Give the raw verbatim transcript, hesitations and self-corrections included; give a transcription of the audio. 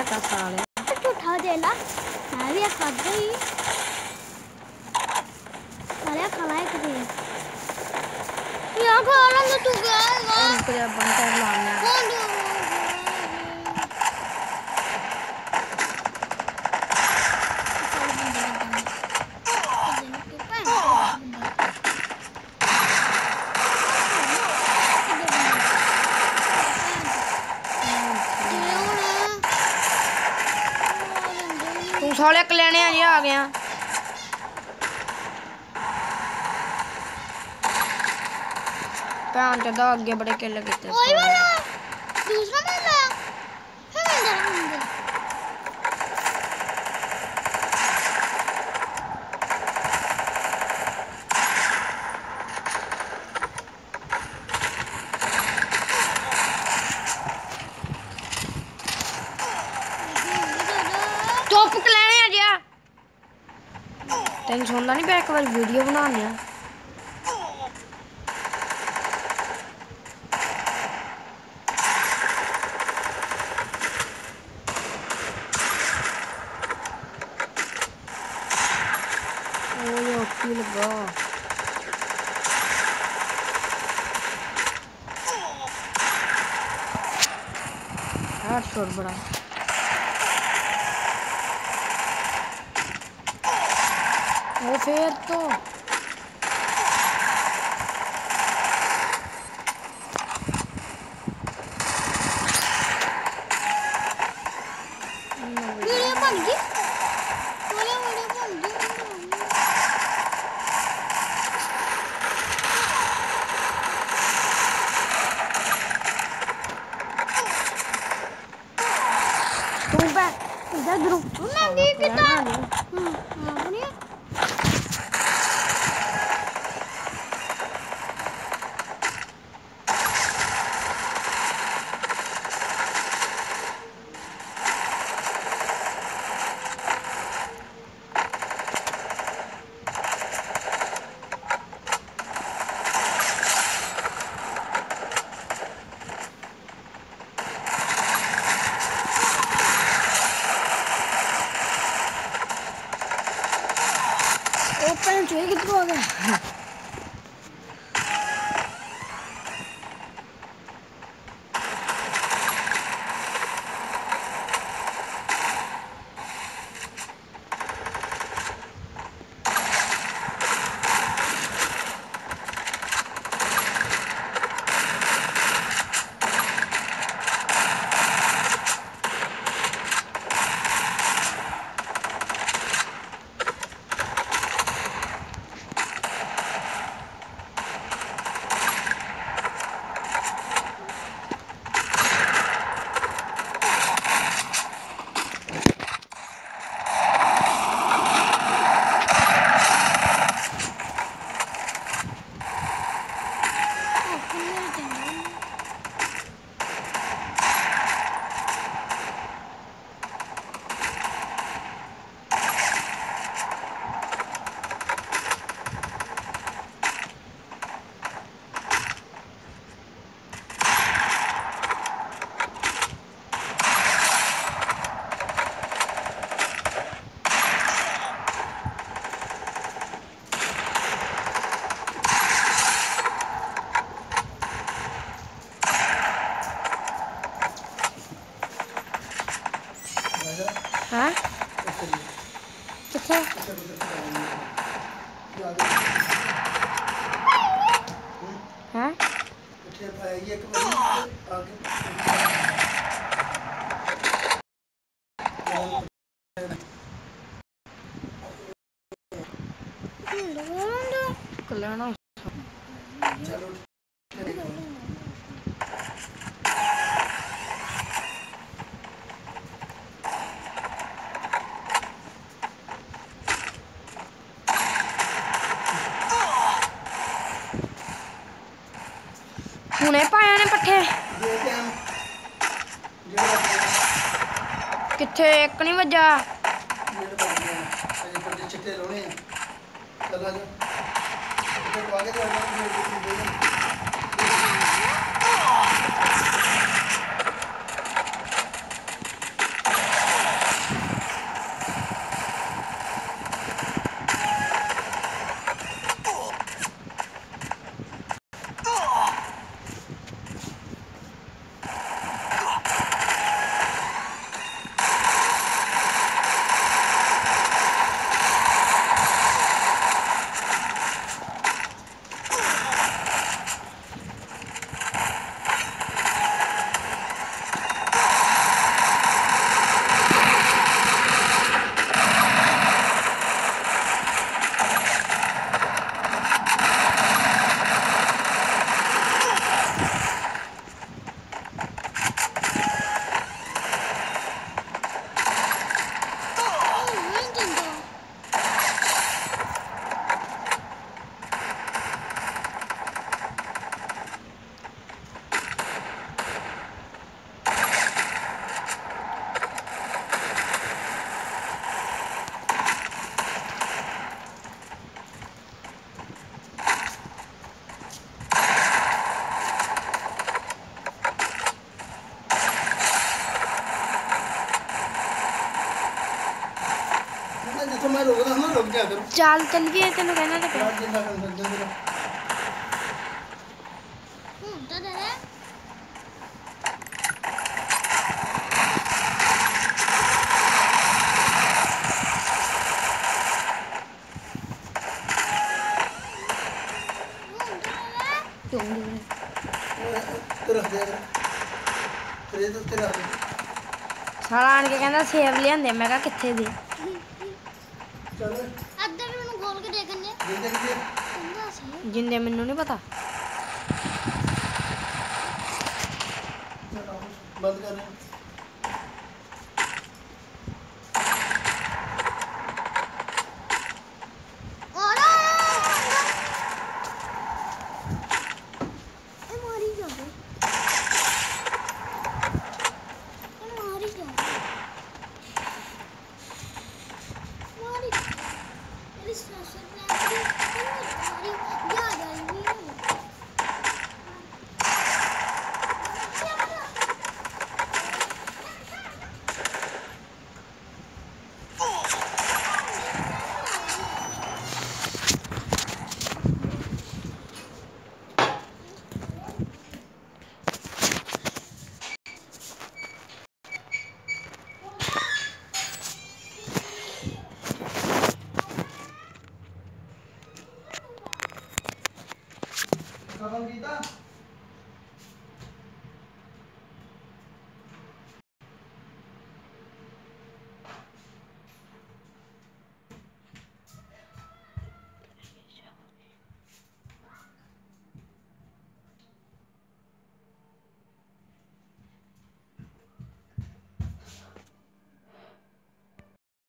बेटा साले उठा दे ला मैं भी खा गई साले खलाए कभी यार खाला में तू गया और तेरे बंटर लाना तू साले कल्याणे अजे आ गया भैन चोदा अगे बड़े किल कीते ओए वाला दूसरा मैच आया फिर मैं डरा चुप कल्याणे अजे तेन सुनता नहीं पे एक बार वीडियो बनाने लगा यार शोर बड़ा वो फिर तो वीडियो बन गई वाला वीडियो बन गई इधर ग्रुप में भी कितना हम्म हां नहीं ओपन चाहिए कितना हो गया हाँ कितना हाँ कल्याण हुने पाया ने पट्ठे किथे एक नहीं वजा ਚੱਲ ਚੱਲੀਏ ਤੈਨੂੰ ਕਹਿਣਾ ਤਾਂ ਪਿਆ। ਹੁਣ ਤਾਂ ਦੇ ਦੇ ਸਾਲਾ ਆਣ ਕੇ ਕਹਿੰਦਾ ਸੇਬ ਲਿਆਂਦੇ, ਮੈਂ ਕਿਹਾ ਕਿੱਥੇ ਦੇ। ਅੱਧੇ ਵੀ ਮੈਨੂੰ ਖੋਲ ਕੇ ਦੇਖਣੇ ਕਹਿੰਦਾ ਸੀ ਜਿੰਦੇ ਮੈਨੂੰ ਨਹੀਂ ਪਤਾ। बंद कर और ए मारी जाओ ए मारी जाओ मारी मेरी ससुर ने मारी जा जाएगी खत्म कीता